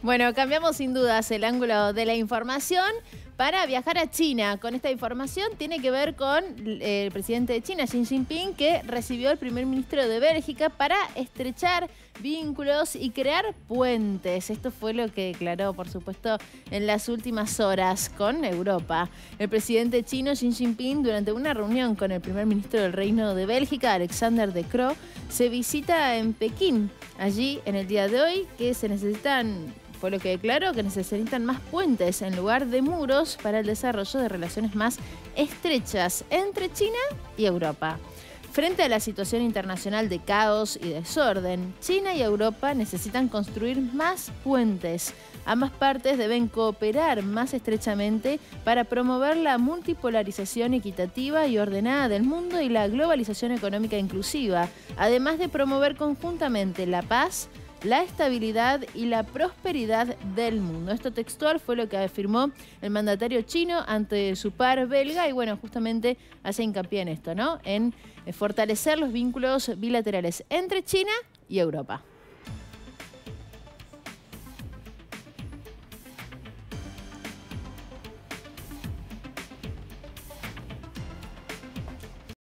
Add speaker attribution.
Speaker 1: Bueno, cambiamos sin dudas el ángulo de la información para viajar a China. Con esta información tiene que ver con el presidente de China, Xi Jinping, que recibió al primer ministro de Bélgica para estrechar vínculos y crear puentes. Esto fue lo que declaró, por supuesto, en las últimas horas con Europa. El presidente chino, Xi Jinping, durante una reunión con el primer ministro del Reino de Bélgica, Alexander De Croo, se visita en Pekín. Allí, en el día de hoy, que se necesitan... Fue lo que declaró, que necesitan más puentes en lugar de muros para el desarrollo de relaciones más estrechas entre China y Europa. Frente a la situación internacional de caos y desorden, China y Europa necesitan construir más puentes. Ambas partes deben cooperar más estrechamente para promover la multipolarización equitativa y ordenada del mundo y la globalización económica inclusiva, además de promover conjuntamente la paz, la estabilidad y la prosperidad del mundo. Esto textual fue lo que afirmó el mandatario chino ante su par belga y bueno, justamente hace hincapié en esto, ¿no? En fortalecer los vínculos bilaterales entre China y Europa.